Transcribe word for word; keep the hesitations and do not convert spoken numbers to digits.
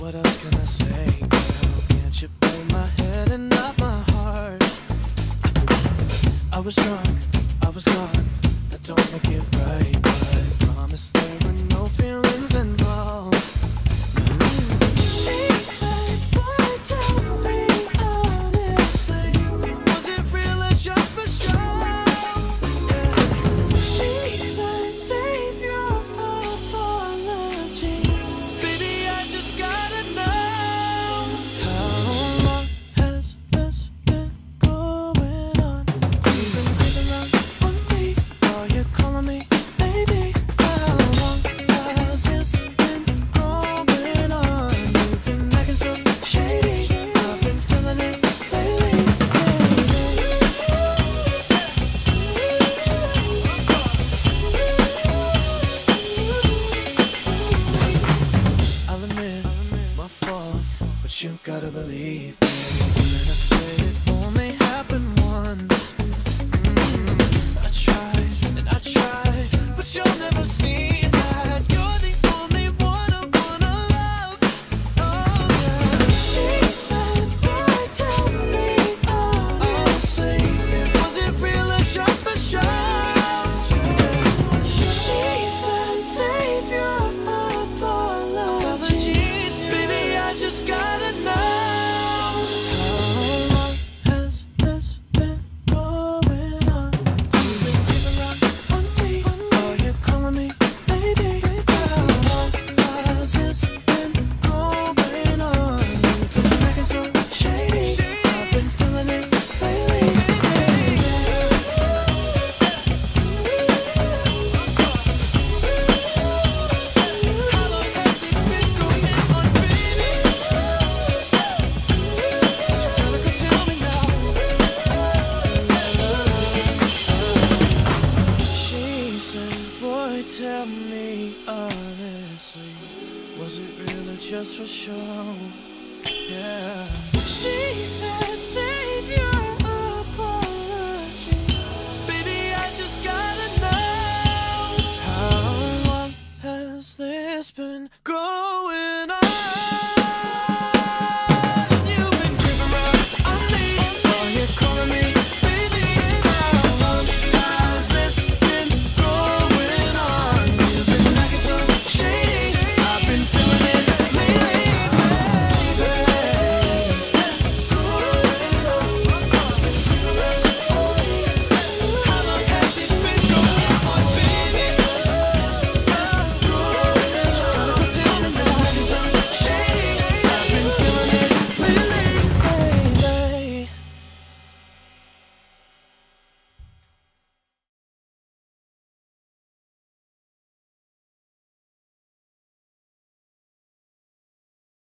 what else can I say, girl? Can't you play my head and not my heart? I was drunk, I was gone. That don't make it right, but I promise there were no feelings involved. She said, boy, tell me honestly, was it real or just for show? Yeah. She said, save your apology. Baby, I just gotta know, how long has this been going on? You've been creeping around on me while you're calling me baby. How long has this been going on? You've been acting so shady. I've been feeling it lately, I'll admit, it's my fault, but you gotta believe me when I say it only happened once. Mm, I tried and I tried, but you'll never see that you're the only one I wanna love. Oh yeah. She said, boy, tell me honestly, was it real or just for show? She said, save your apologies. Baby, I just gotta know, how long has this been going on? You've been creeping around on me while you're calling me baby. How long has this been going on? You've been acting so shady. I've been feeling it lately. How long has it been going on, baby? You gotta go tell me now. She said, boy, tell me honestly, was it real or just for show? Yeah. She said, save your